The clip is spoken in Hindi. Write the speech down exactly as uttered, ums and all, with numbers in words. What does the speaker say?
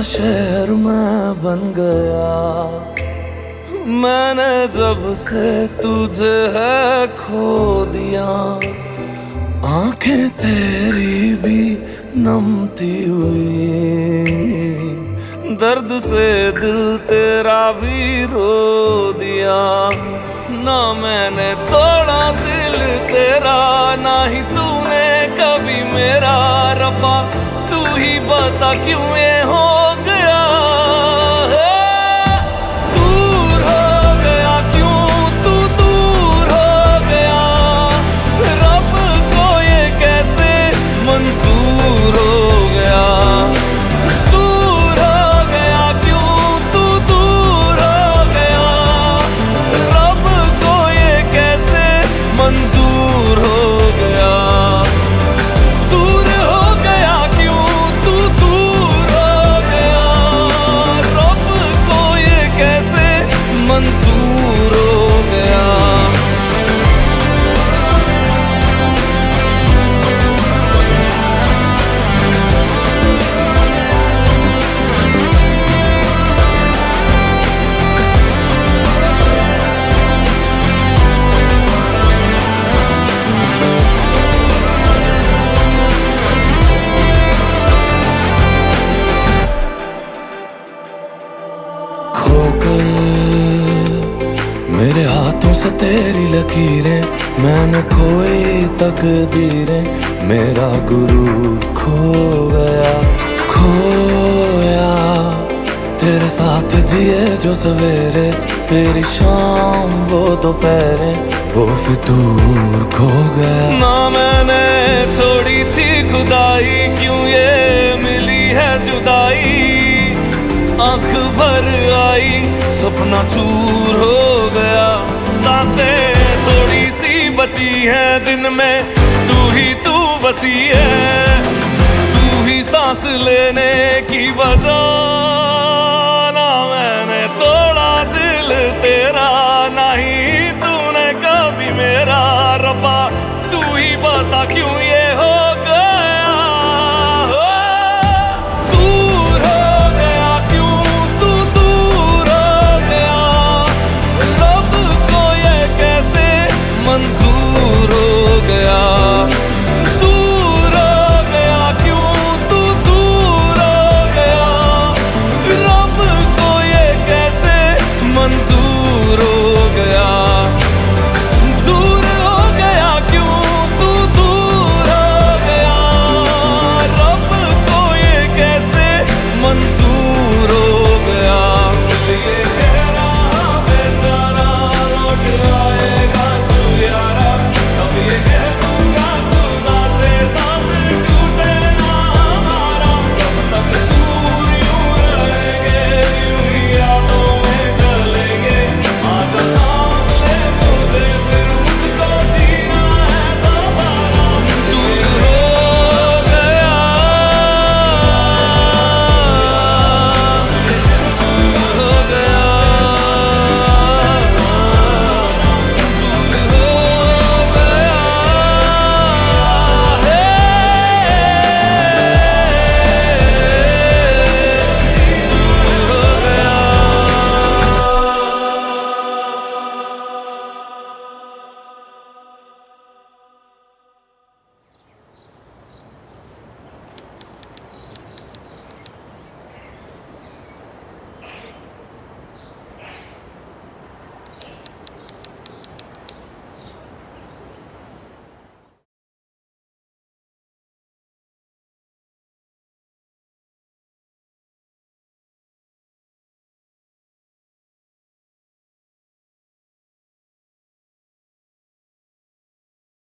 शहर में बन गया। मैंने जब से तुझे है खो दिया, आंखें तेरी भी नमती हुई, दर्द से दिल तेरा भी रो दिया। ना मैंने तोड़ा दिल तेरा, ना ही तूने कभी मेरा। रब्बा तू ही बता क्यों ये हो गया है? दूर हो गया क्यों तू, दूर हो गया। रब को ये कैसे मंजूर हो गया? दूर हो गया क्यों तू, दूर हो गया। रब को ये कैसे मंजूर हो गया? मंजूर हो गया। खोकर मेरे हाथों से तेरी लकीरें, मैंने खोई तकदीरें। मेरा गुरूर खो गया, खोया तेरे साथ जिए जो सवेरे, तेरी शाम वो दोपहरें, वो फितूर खो गया। ना मैंने छोड़ी थी खुदाई, क्यों ये मिली है जुदाई। आंख भर आई सपना चूर हो गया। सांसें थोड़ी सी बची है जिनमें तू ही तू बसी है। तू ही सांस लेने की वजह